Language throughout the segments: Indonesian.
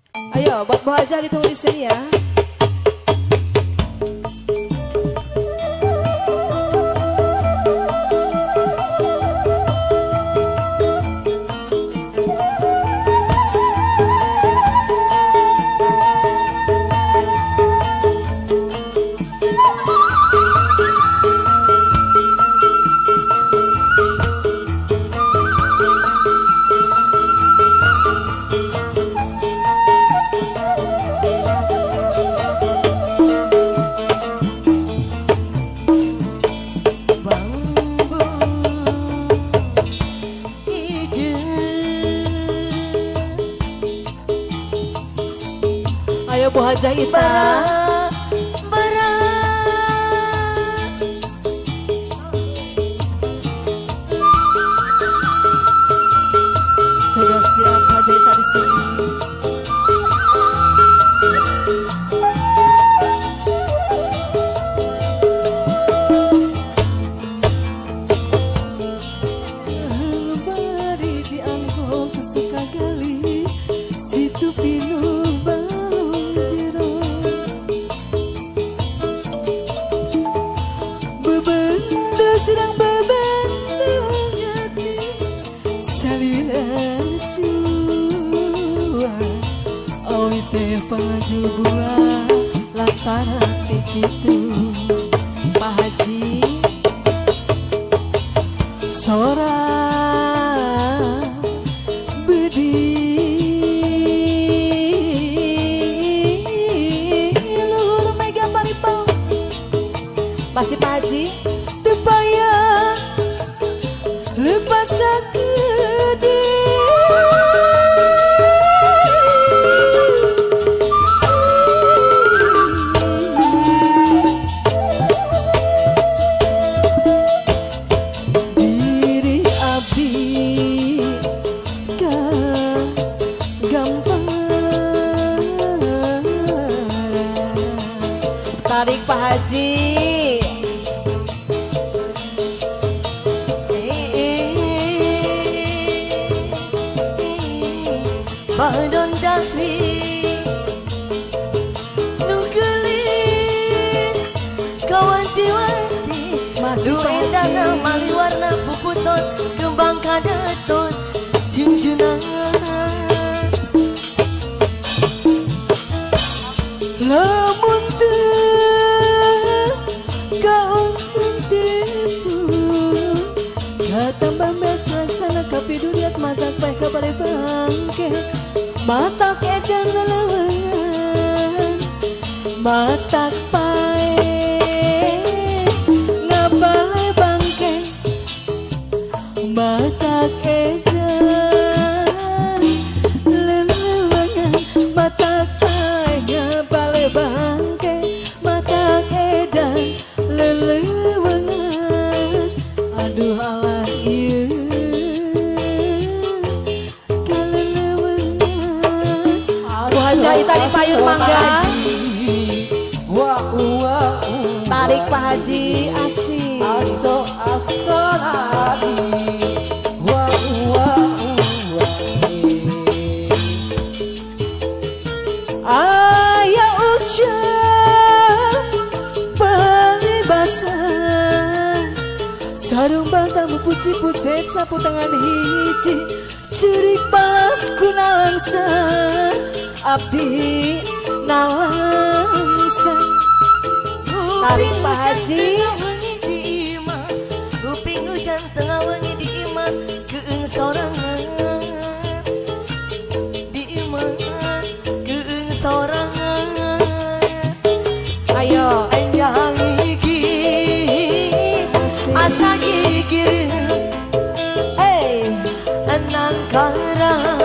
Ayo buat Bu Haja ditunggu di sini ya. Ayo Bu Haja Ita. Sudah siap Haja Ita di sini. Bari diangkut kesuka gali situ pinuh sedang bebendu hati salinan cuan awi teh pangaju buah lantaran itu Pak Haji sora bedi luhur mega paripau pasti Pak Haji lepas sakit diri abdi gampang tarik Pak Haji. Badon dahli nugelis kawanti-wanti duit dana mali warna puputon kembang kadeton junjunan lamun teu kaon tipu katambah mesra sana kapi duriat matak peh kabare bangke matak edan lelewengan matak pae ngabale bangke matak edan lelewengan matak pae ngabale bangke matak edan lelewengan aduh alah ieu Haja Ita di payung mangga. Tarik Pak Haji asik. Aso lagi. Ayo ucap paribasan sarung bantamu puci-pucet sapu tangan hiji cerik balas kunalangsa abdi nalangsa tarik Pak Haji. Kuping hujan tengah wengi di iman keung sorangan di iman keung sorangan ayo enjang gigi asa gigir enang karang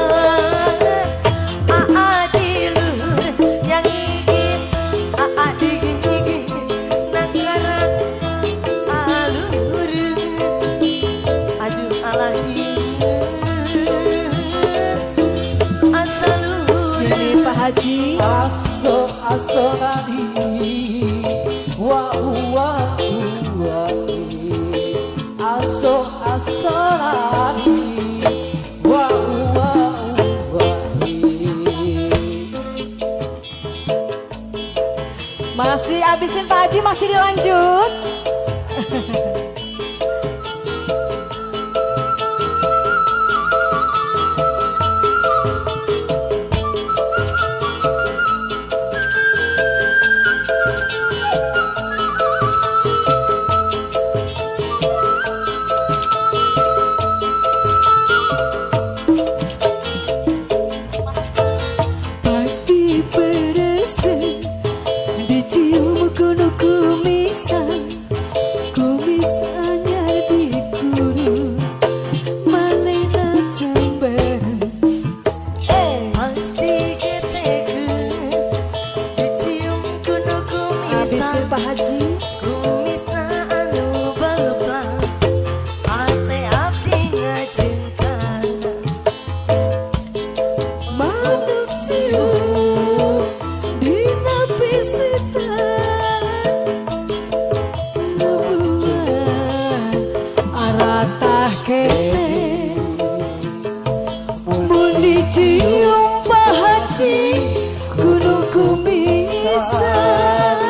Haji aso nadi aso nadi Masih habisin Pak Haji, masih dilanjut. Pak Haji kumisna anu baleblang ate api ngajengka manuk siu dina pisita aratah kene mun dicium Pak Haji gunung kumisan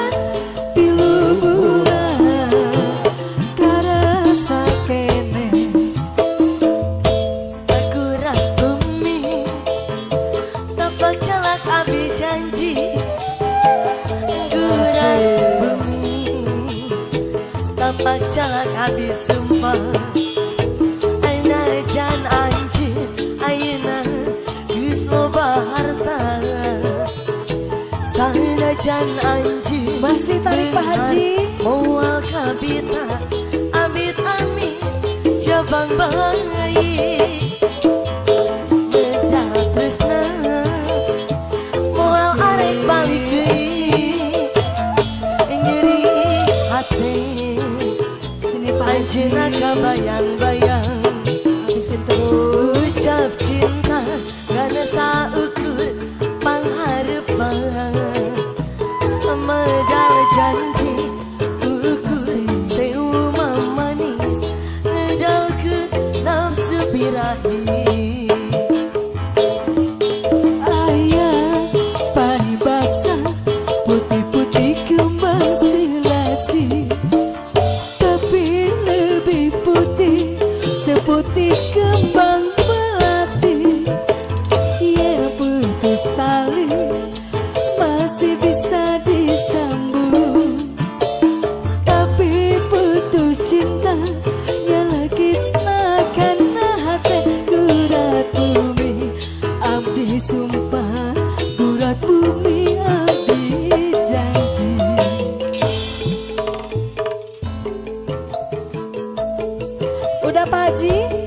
abi janji gerak bumi tapak jalak abi sumpah aina jan anjir aina geus loba harta sana jan anjir masih tarik Pak Haji moal kabita abit amin jabang bayi Anjina kabayang-bayang ucap cinta gana saukur pangharepan medal janji ukur seumah manis ngedal ke nafsu birahi ayah pani basah putih-putih kembang silasi seputih kembang melati ya putus tali masih bisa disambung tapi putus cinta ya lagi makan hati gurat bumi abdi sumpah gurat bumi abdi janji. Udah Pak Haji?